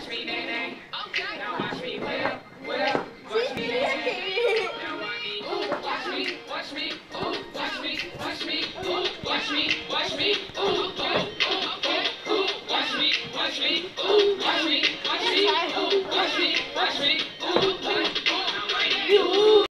watch me, nay, nay. Okay. Now watch me, well, watch me, nay, nay. Now watch me, ooh, watch me, ooh, watch me, watch me, ooh, watch me.